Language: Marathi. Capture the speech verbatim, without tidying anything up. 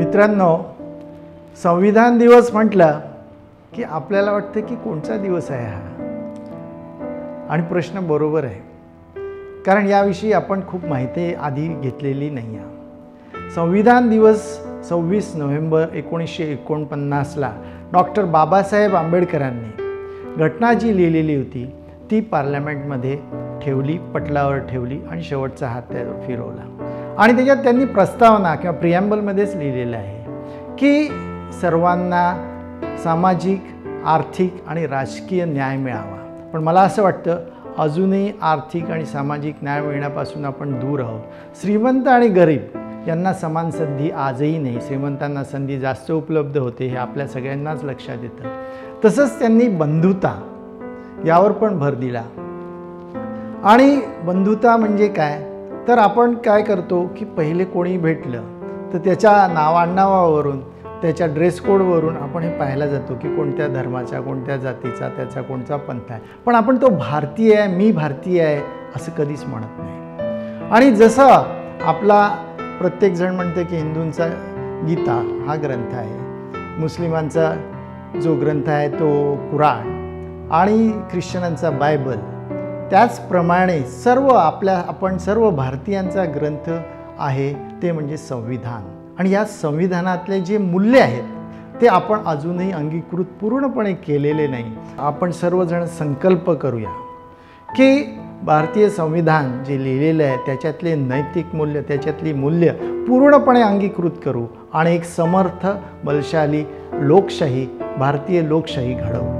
मित्रांनो, संविधान दिवस म्हटलं की आपल्याला वाटतं की कोणता दिवस आहे हा, आणि प्रश्न बरोबर आहे, कारण याविषयी आपण खूप माहिती आधी घेतलेली नाही आहे। संविधान दिवस सव्वीस नोव्हेंबर एकोणीसशे एकोणपन्नासला डॉक्टर बाबासाहेब आंबेडकरांनी घटना जी लिहिलेली होती ती पार्लमेंटमध्ये ठेवली, पटलावर ठेवली आणि शेवटचा हात त्यावर फिरवला। आणि त्याच्यात त्यांनी प्रस्तावना किंवा प्रिॲम्बलमध्येच लिहिलेलं आहे की सर्वांना सामाजिक, आर्थिक आणि राजकीय न्याय मिळावा। पण मला असं वाटतं अजूनही आर्थिक आणि सामाजिक न्याय मिळण्यापासून आपण दूर आहोत। श्रीमंत आणि गरीब यांना समान संधी आजही नाही। श्रीमंतांना संधी जास्त उपलब्ध होते हे आपल्या सगळ्यांनाच लक्षात येतं। तसंच त्यांनी बंधुता यावर पण भर दिला। आणि बंधुता म्हणजे काय, तर आपण काय करतो की पहिले कोणी भेटलं तर त्याच्या नावाआडनावावरून, त्याच्या ड्रेस कोडवरून आपण हे पाहायला जातो की कोणत्या धर्माचा, कोणत्या जातीचा, त्याचा कोणता पंथ आहे। पण आपण तो भारतीय आहे, मी भारतीय आहे असं कधीच म्हणत नाही। आणि जसं आपला प्रत्येकजण म्हणते की हिंदूंचा गीता हा ग्रंथ आहे, मुस्लिमांचा जो ग्रंथ आहे तो कुराण, आणि ख्रिश्चनांचा बायबल, त्याचप्रमाणे सर्व आपल्या आपण सर्व भारतीयांचा ग्रंथ आहे ते म्हणजे संविधान। आणि या संविधानातले जे मूल्य आहेत ते आपण अजूनही अंगीकृत पूर्णपणे केलेले नाही। आपण सर्वजण संकल्प करूया की भारतीय संविधान जे लिहिलेलं आहे त्याच्यातले नैतिक मूल्य, त्याच्यातली मूल्य पूर्णपणे अंगीकृत करू आणि एक समर्थ, बलशाली लोकशाही, भारतीय लोकशाही घडवू।